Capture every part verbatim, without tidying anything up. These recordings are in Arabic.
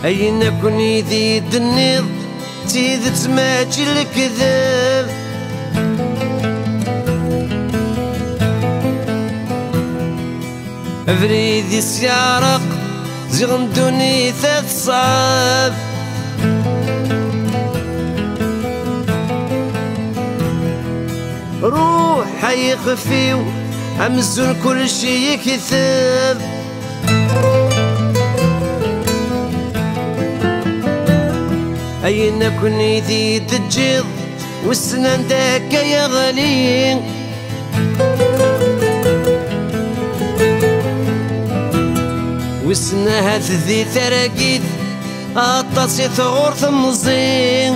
أين كوني ذي النيض تيذ تماجي الكذاب أفريدي سيارق زغندوني ثلاث صعب روح يخفيو همزون كل شي يكذب أين كوني ذي تجيض والسنان داك يا غالي وسنها ذي ثراقيد أطاسي ثغور ثمزين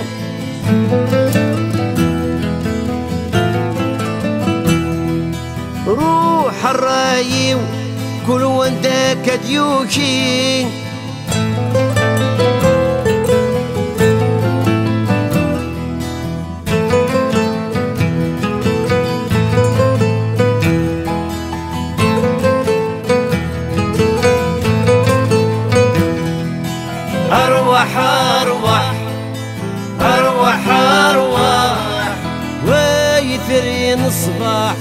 روح الرايو كل ونداك ديوكي أروح أروح أروح أروح ويثرين الصباح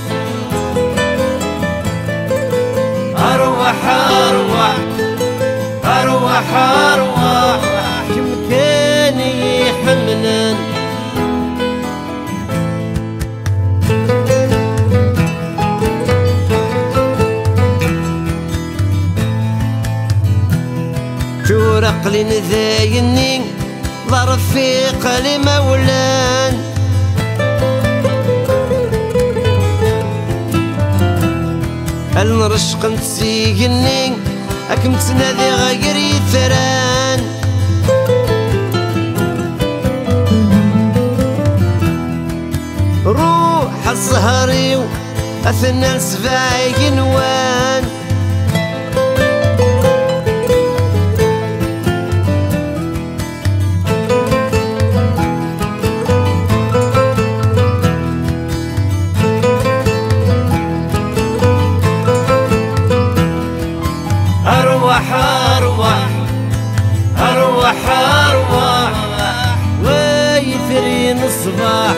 أروح أروح أروح أروح كم كان يحملن جورق لنذايني لا رفيق لمولان المرشق نتسيقني أكم تنادي غير يثران روح الزهري أثنى سبايق نوان أروح أروح أروح أروح ويثرين الصباح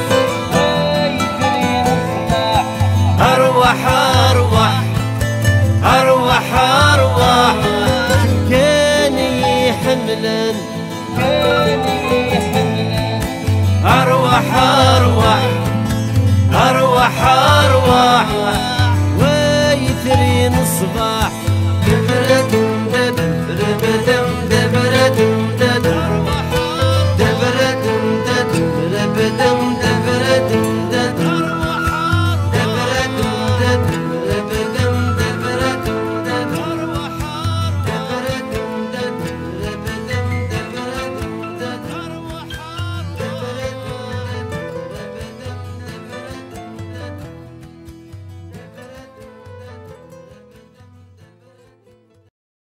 أروح أروح أروح أروح كان يحملن أروح أروح